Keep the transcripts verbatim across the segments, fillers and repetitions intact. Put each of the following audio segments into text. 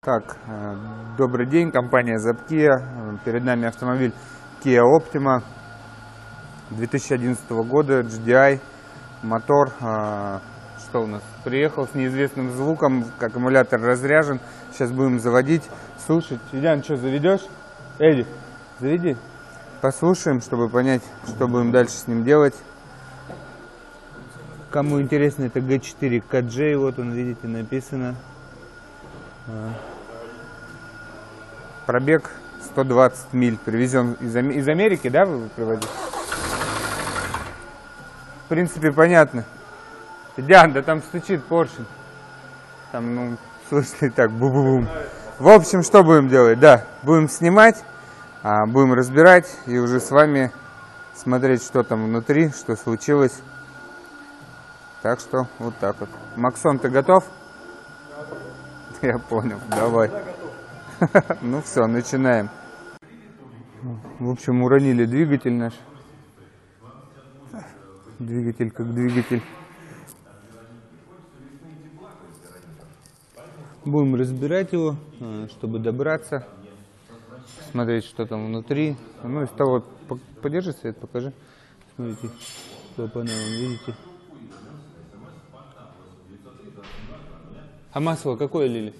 Так, добрый день, компания Zapkia. Перед нами автомобиль Kia Optima две тысячи одиннадцатого года, джи ди ай, мотор, что у нас, приехал с неизвестным звуком, аккумулятор разряжен, сейчас будем заводить, слушать. Ильян, что, заведешь? Эдди, заведи. Послушаем, чтобы понять, что будем дальше с ним делать. Кому интересно, это джи четыре кей джей, вот он, видите, написано. Пробег сто двадцать миль, привезен из, из Америки, да, вы привозите? В принципе, понятно. Диан, да там стучит поршень. Там, ну, слышно и так, бу-бу-бум. В общем, что будем делать? Да, будем снимать, а, будем разбирать и уже с вами смотреть, что там внутри, что случилось. Так что, вот так вот. Максон, ты готов? Я понял, давай. Ну все, начинаем. В общем, уронили двигатель наш. Двигатель как двигатель. Будем разбирать его, чтобы добраться, смотреть, что там внутри. Ну, из того, подержи свет, покажи. Смотрите, видите. А масло какое лили?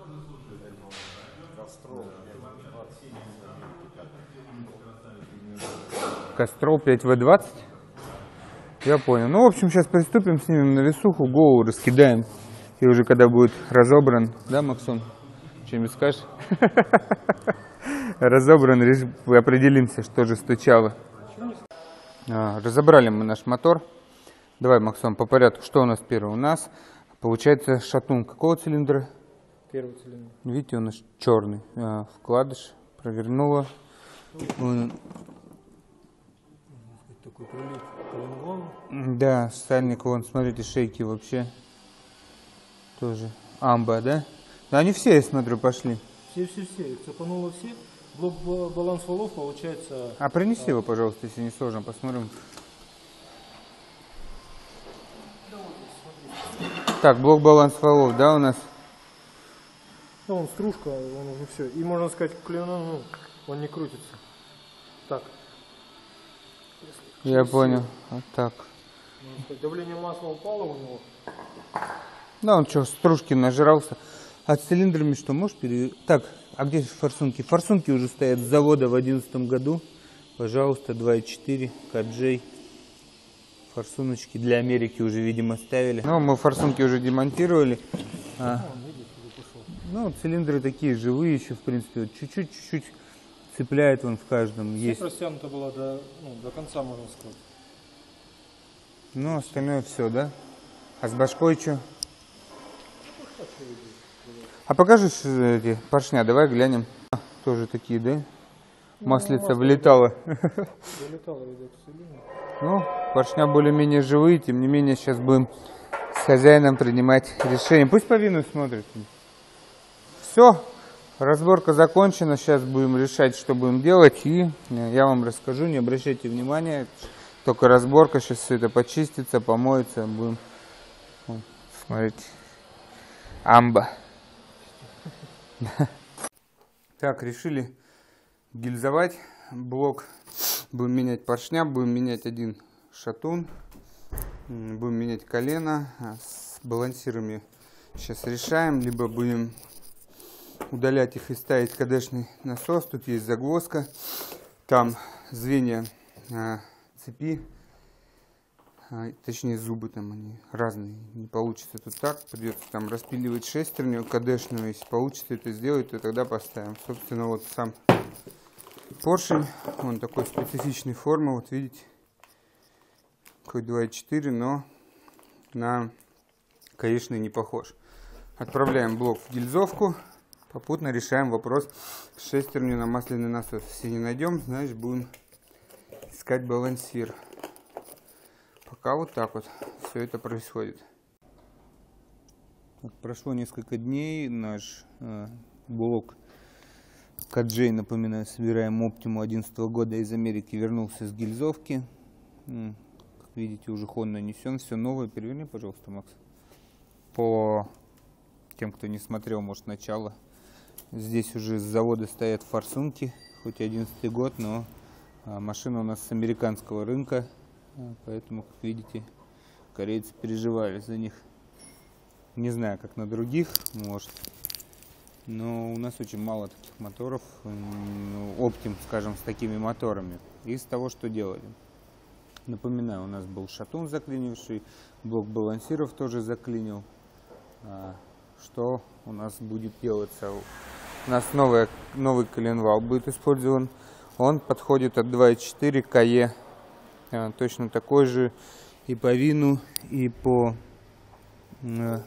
Кастрол пять вэ двадцать. Я понял. Ну, в общем, сейчас приступим, снимем на весуху, голову раскидаем. И уже когда будет разобран, да, Максон? Что-нибудь скажешь? Разобран, определимся, что же стучало. Разобрали мы наш мотор. Давай, Максон, по порядку. Что у нас первое? У нас получается шатун какого цилиндра? Первый цилиндр. Видите, он наш черный. Вкладыш провернула. Такой прилив коленвал. Да, сальник, вон, смотрите, шейки вообще тоже. Амба, да? Да, они все, я смотрю, пошли. Все-все-все, их цепануло все. Блок баланс валов получается... А принеси а... его, пожалуйста, если не сложно, посмотрим. Так, блок баланс валов, да, у нас? Ну, он стружка, он уже все. И можно сказать, клена, ну, он не крутится. Так. Я понял. Вот так. Давление масла упало у него. Да, он что, стружки нажрался. А с цилиндрами что, можешь перевести? Так, а где форсунки? Форсунки уже стоят с завода в две тысячи одиннадцатом году. Пожалуйста, два и четыре, кей джей. Форсуночки для Америки уже, видимо, ставили. Ну, мы форсунки уже демонтировали. А. Ну, цилиндры такие живые еще, в принципе. Чуть-чуть, чуть-чуть цепляет он в каждом. Все есть. растянуто было до, ну, до конца, можно сказать. Ну, остальное все, да? А с башкой что? А покажи эти поршня, давай глянем. А, тоже такие, да? Ну, маслица влетала. Вылетала, видать, цилиндр. Ну, поршня более-менее живые, тем не менее, сейчас будем с хозяином принимать решение. Пусть по вину смотрит. Все, разборка закончена, сейчас будем решать, что будем делать, и я вам расскажу, не обращайте внимания, только разборка, сейчас все это почистится, помоется, будем смотреть. Амба. Так, решили гильзовать блок, будем менять поршня, будем менять один шатун, будем менять колено, с балансирами сейчас решаем, либо будем удалять их и ставить КДшный насос. Тут есть загвоздка, там звенья а, цепи, а, точнее зубы там они разные, не получится тут так, придется там распиливать шестерню КДшную, если получится это сделать, то тогда поставим. Собственно, вот сам поршень, он такой специфичной формы, вот видите, какой два и четыре, но на конечный не похож. Отправляем блок в гильзовку. Попутно решаем вопрос с шестерню на масляный насос. Если не найдем, значит будем искать балансир. Пока вот так вот все это происходит. Вот прошло несколько дней. Наш э, блок кей джей, напоминаю, собираем Optima две тысячи одиннадцатого года из Америки, вернулся с гильзовки. Как видите, уже хон нанесен. Все новое. Переверни, пожалуйста, Макс. По тем, кто не смотрел, может, начало. Здесь уже с завода стоят форсунки, хоть одиннадцатый год, но машина у нас с американского рынка, поэтому, как видите, корейцы переживали за них. Не знаю, как на других, может, но у нас очень мало таких моторов, ну, Optim, скажем, с такими моторами. Из того, что делали. Напоминаю, у нас был шатун заклинивший, блок балансиров тоже заклинил. Что у нас будет делаться? У нас новый, новый коленвал будет использован. Он подходит от два и четыре к АЕ. Точно такой же и по вину, и по... Да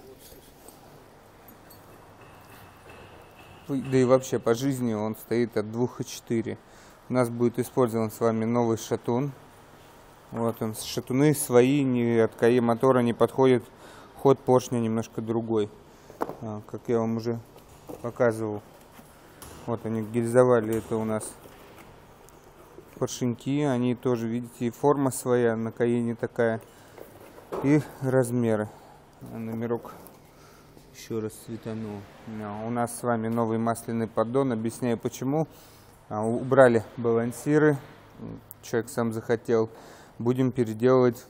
и вообще по жизни он стоит от два и четыре. У нас будет использован с вами новый шатун. Вот он, шатуны свои, ни от КАЕ мотора не подходит. Ход поршня немножко другой, как я вам уже показывал. Вот они гильзовали, это у нас поршеньки, они тоже, видите, и форма своя, на КАЕ не такая, и размеры. Номерок еще раз светанул. У нас с вами новый масляный поддон, объясняю почему. Убрали балансиры, человек сам захотел. Будем переделывать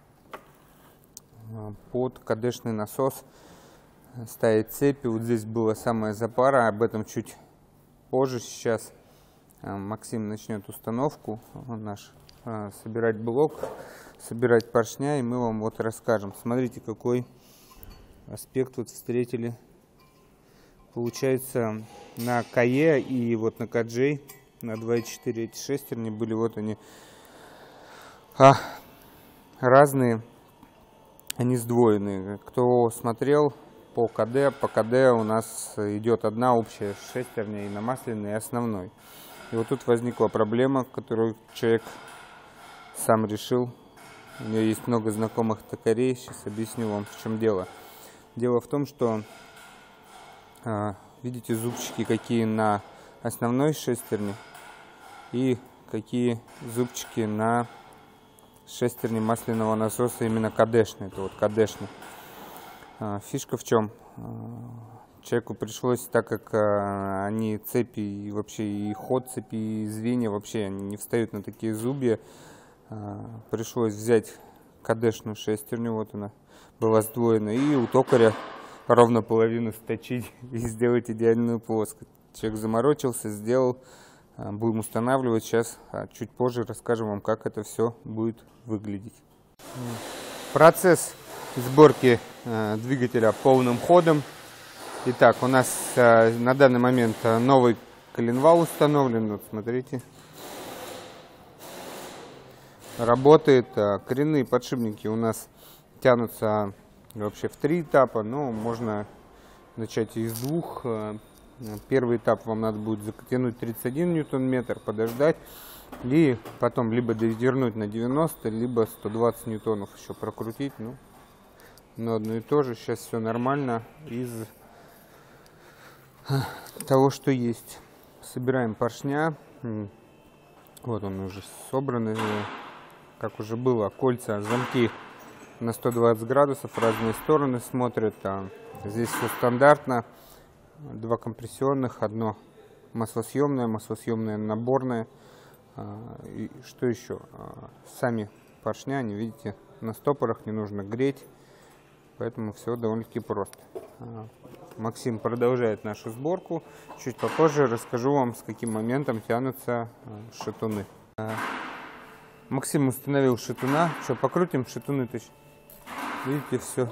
под КДшный насос, ставить цепи. Вот здесь была самая запара, об этом чуть позже. Сейчас Максим начнет установку наш, собирать блок, собирать поршня, и мы вам вот расскажем. Смотрите, какой аспект вот встретили. Получается, на КАЕ и вот на КАДЖей, на два и четыре эти шестерни были, вот они, а, разные, они сдвоенные. Кто смотрел по КД, по КД у нас идет одна общая шестерня, и на масляной, и основной. И вот тут возникла проблема, которую человек сам решил. У меня есть много знакомых токарей, сейчас объясню вам, в чем дело. Дело в том, что, видите, зубчики какие на основной шестерне и какие зубчики на шестерне масляного насоса, именно КДшный. Это вот КДшный. Фишка в чем? Человеку пришлось, так как они цепи, и вообще и ход цепи, и звенья вообще они не встают на такие зубья, пришлось взять КДшную шестерню, вот она была сдвоена, и у токаря ровно половину сточить и сделать идеальную плоскость. Человек заморочился, сделал, будем устанавливать. Сейчас чуть позже расскажем вам, как это все будет выглядеть. Процесс сборки двигателя полным ходом. Итак, у нас на данный момент новый коленвал установлен. Вот смотрите, работает. Коренные подшипники у нас тянутся вообще в три этапа, но можно начать из двух. Первый этап вам надо будет затянуть тридцать один ньютон-метр, подождать, и потом либо довернуть на девяносто, либо сто двадцать ньютонов еще прокрутить. Ну, но одно и то же. Сейчас все нормально из того, что есть. Собираем поршня. Вот он уже собран, как уже было. Кольца, замки на сто двадцать градусов, в разные стороны смотрят. Здесь все стандартно. Два компрессионных, одно маслосъемное, маслосъемное наборное. И что еще? Сами поршня, не видите, на стопорах, не нужно греть, поэтому все довольно-таки просто. Максим продолжает нашу сборку. Чуть попозже расскажу вам, с каким моментом тянутся шатуны. Максим установил шатуна. Что, покрутим шатуны точно? Видите, все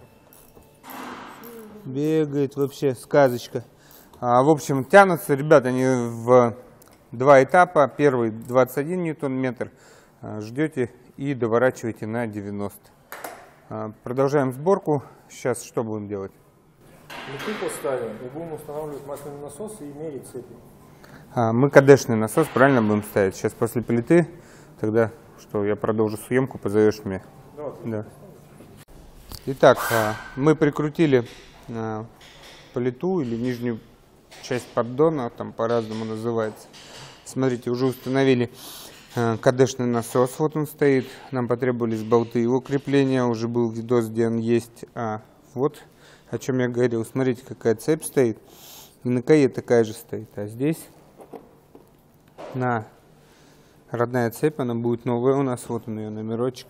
бегает, вообще сказочка. А, в общем, тянутся, ребята, они в два этапа. Первый двадцать один ньютон-метр. Ждете и доворачиваете на девяносто. А, продолжаем сборку. Сейчас что будем делать? Плиту поставим и будем устанавливать масляный насос и мерить цепи. А, мы КДшный насос правильно будем ставить. Сейчас после плиты, тогда что, я продолжу съемку, позовешь меня. Да. Итак, мы прикрутили плиту или нижнюю часть поддона, там по-разному называется. Смотрите, уже установили КДшный насос, вот он стоит. Нам потребовались болты его крепления, уже был видос, где он есть. А вот о чем я говорил. Смотрите, какая цепь стоит. И на КАЕ такая же стоит. А здесь на родная цепь, она будет новая у нас. Вот он ее номерочек.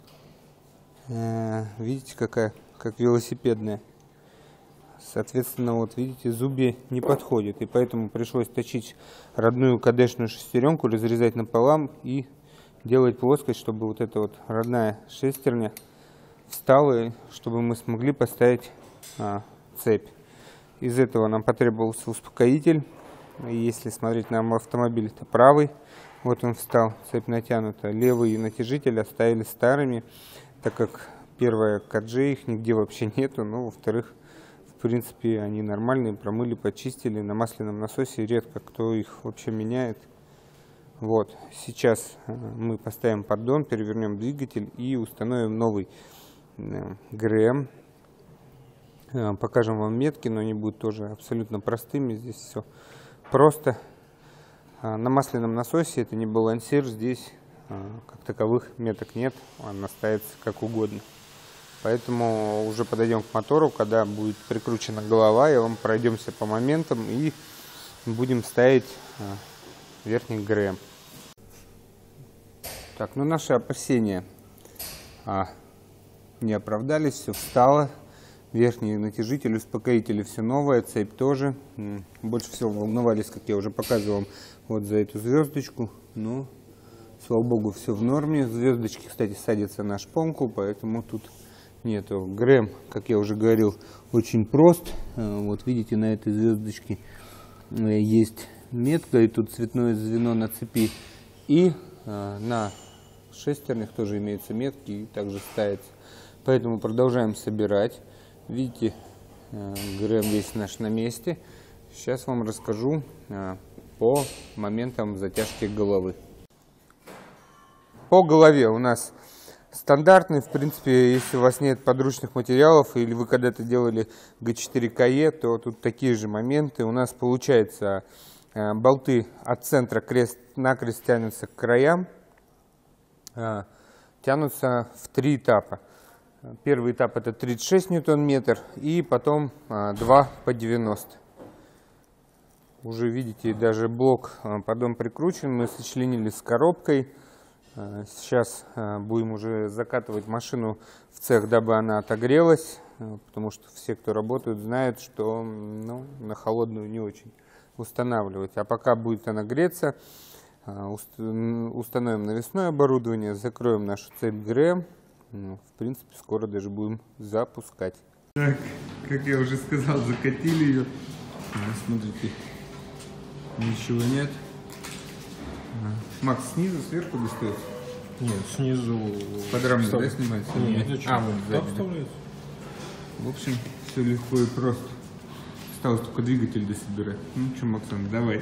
Видите, какая, как велосипедная. Соответственно, вот видите, зубья не подходит. И поэтому пришлось точить родную КДшную шестеренку, разрезать напополам и делать плоскость, чтобы вот эта вот родная шестерня встала, чтобы мы смогли поставить а, цепь. Из этого нам потребовался успокоитель. Если смотреть на автомобиль, это правый. Вот он встал, цепь натянута. Левый натяжитель оставили старыми, так как первое КД их нигде вообще нету. Ну, во-вторых, в принципе, они нормальные, промыли, почистили. На масляном насосе редко кто их вообще меняет. Вот, сейчас мы поставим поддон, перевернем двигатель и установим новый ГРМ. Покажем вам метки, но они будут тоже абсолютно простыми. Здесь все просто. На масляном насосе это не балансир, здесь как таковых меток нет, он ставится как угодно. Поэтому уже подойдем к мотору, когда будет прикручена голова, и вам пройдемся по моментам и будем ставить верхний ГРМ. Так, ну наши опасения а, не оправдались, все встало. Верхний натяжитель, успокоители, все новое, цепь тоже. Больше всего волновались, как я уже показывал, вот за эту звездочку. Ну, слава богу, все в норме. Звездочки, кстати, садятся на шпонку, поэтому тут нету. ГРМ, как я уже говорил, очень прост. Вот видите, на этой звездочке есть метка, и тут цветное звено на цепи. И на шестернях тоже имеются метки и также ставится. Поэтому продолжаем собирать. Видите, ГРМ весь наш на месте. Сейчас вам расскажу по моментам затяжки головы. По голове у нас стандартный, в принципе, если у вас нет подручных материалов или вы когда-то делали джи четыре КАЕ, то тут такие же моменты. У нас получается болты от центра крест-накрест тянутся к краям, тянутся в три этапа. Первый этап это тридцать шесть ньютон-метр и потом два по девяносто. Уже видите, даже блок поддон прикручен, мы сочленили с коробкой. Сейчас будем уже закатывать машину в цех, дабы она отогрелась, потому что все, кто работают, знают, что ну, на холодную не очень устанавливать. А пока будет она греться, установим навесное оборудование, закроем нашу цепь ГРМ. Ну, в принципе, скоро даже будем запускать. Так, как я уже сказал, закатили ее. Смотрите, ничего нет. Макс, снизу, сверху достается? Нет, снизу. Под рамой, да, снимается? Нет, зачем? А, вот сзади. В общем, все легко и просто. Осталось только двигатель дособирать. Ну что, Максон, давай.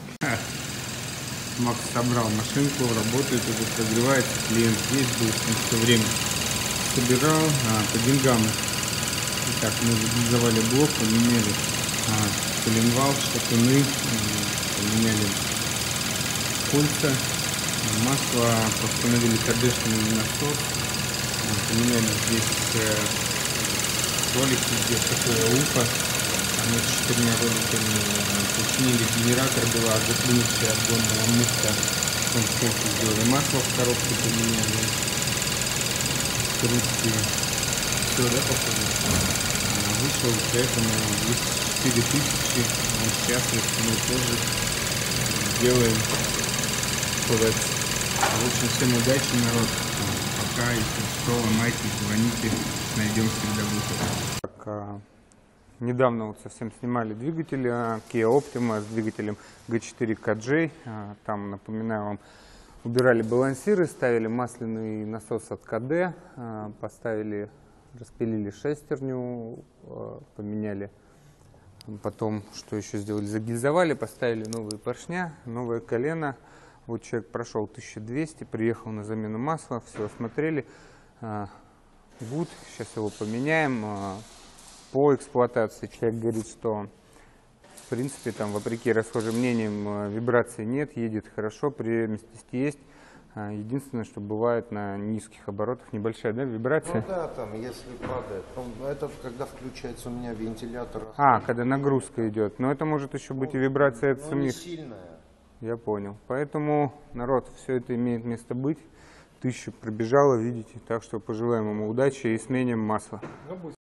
Макс собрал машинку, работает, уже прогревается, клиент здесь был, все время собирал а, по деньгам. Итак, мы загрузовали блок, поменяли а, коленвал, шатуны, поменяли кольца, масло, установили КДшный насос, поменяли здесь ролики, здесь такое ухо. Мы с четырьмя роликами починили генератор, была заклинившая отгонная мышца. Он только сделали масло в коробке, поменяли. В принципе, все, да, походу? Вышел, поэтому двести четыре тысячи. Он счастлив, мы тоже делаем ПВЦ. В общем, всем удачи, народ. Пока, если что, ломайте, звоните, найдем всегда выход. Недавно вот совсем снимали двигатель Kia Optima с двигателем джи четыре КАД. Там, напоминаю вам, убирали балансиры, ставили масляный насос от КАД, поставили, распилили шестерню, поменяли. Потом, что еще сделали, загильзовали, поставили новые поршня, новое колено. Вот человек прошел тысячу двести, приехал на замену масла, все осмотрели. Гуд, сейчас его поменяем. По эксплуатации человек говорит, что в принципе там, вопреки расхожим мнениям, вибрации нет, едет хорошо, преемственность есть. Единственное, что бывает на низких оборотах небольшая, да, вибрация? Ну да, там, если падает. Это когда включается у меня вентилятор. А, когда нагрузка идет. Но это может еще быть и вибрация от Ну, самих. не сильная. Я понял. Поэтому, народ, все это имеет место быть. Тысячу пробежало, видите. Так что пожелаем ему удачи и сменим масло.